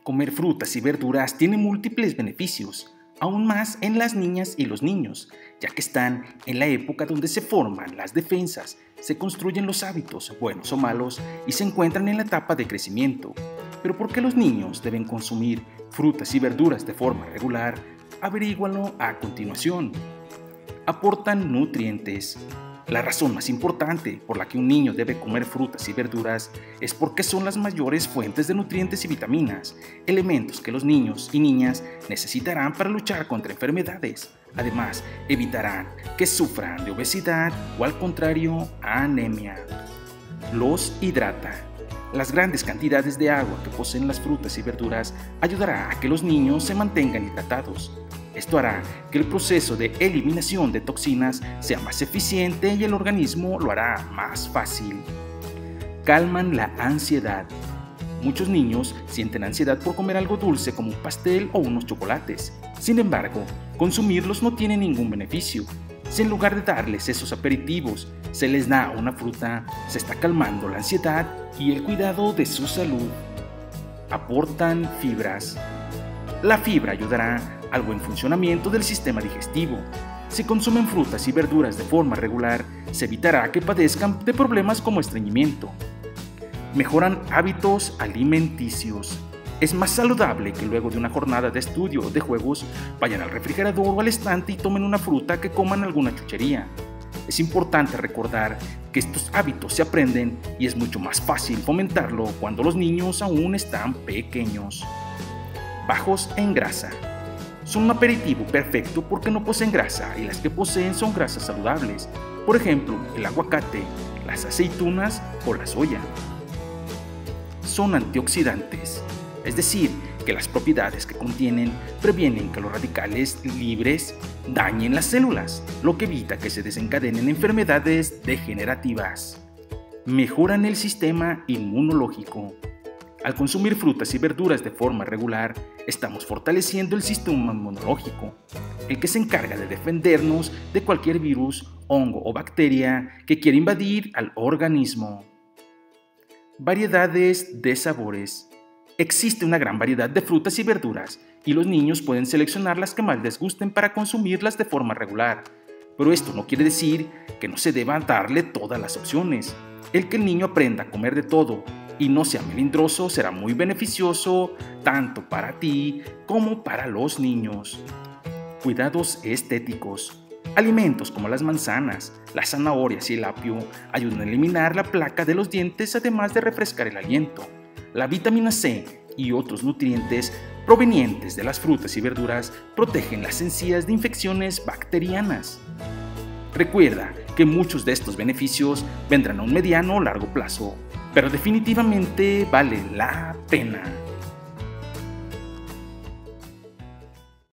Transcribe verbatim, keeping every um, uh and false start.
Comer frutas y verduras tiene múltiples beneficios, aún más en las niñas y los niños, ya que están en la época donde se forman las defensas, se construyen los hábitos, buenos o malos, y se encuentran en la etapa de crecimiento. Pero ¿por qué los niños deben consumir frutas y verduras de forma regular? Averígualo a continuación. Aportan nutrientes. La razón más importante por la que un niño debe comer frutas y verduras es porque son las mayores fuentes de nutrientes y vitaminas, elementos que los niños y niñas necesitarán para luchar contra enfermedades. Además, evitarán que sufran de obesidad o, al contrario, anemia. Los hidrata. Las grandes cantidades de agua que poseen las frutas y verduras ayudará a que los niños se mantengan hidratados. Esto hará que el proceso de eliminación de toxinas sea más eficiente y el organismo lo hará más fácil. Calman la ansiedad. Muchos niños sienten ansiedad por comer algo dulce como un pastel o unos chocolates. Sin embargo, consumirlos no tiene ningún beneficio. Si en lugar de darles esos aperitivos se les da una fruta, se está calmando la ansiedad y el cuidado de su salud. Aportan fibras. La fibra ayudará al buen funcionamiento del sistema digestivo. Si consumen frutas y verduras de forma regular, se evitará que padezcan de problemas como estreñimiento. Mejoran hábitos alimenticios. Es más saludable que luego de una jornada de estudio o de juegos vayan al refrigerador o al estante y tomen una fruta que coman alguna chuchería. Es importante recordar que estos hábitos se aprenden y es mucho más fácil fomentarlo cuando los niños aún están pequeños. Bajos en grasa. Son un aperitivo perfecto porque no poseen grasa y las que poseen son grasas saludables, por ejemplo, el aguacate, las aceitunas o la soya. Son antioxidantes, es decir, que las propiedades que contienen previenen que los radicales libres dañen las células, lo que evita que se desencadenen enfermedades degenerativas. Mejoran el sistema inmunológico. Al consumir frutas y verduras de forma regular, estamos fortaleciendo el sistema inmunológico, el que se encarga de defendernos de cualquier virus, hongo o bacteria que quiera invadir al organismo. Variedades de sabores. Existe una gran variedad de frutas y verduras, y los niños pueden seleccionar las que más les gusten para consumirlas de forma regular. Pero esto no quiere decir que no se deba darle todas las opciones. El que el niño aprenda a comer de todo y no sea melindroso será muy beneficioso tanto para ti como para los niños. Cuidados estéticos. Alimentos como las manzanas, las zanahorias y el apio ayudan a eliminar la placa de los dientes, además de refrescar el aliento. La vitamina C y otros nutrientes provenientes de las frutas y verduras protegen las encías de infecciones bacterianas. Recuerda que muchos de estos beneficios vendrán a un mediano o largo plazo, pero definitivamente vale la pena.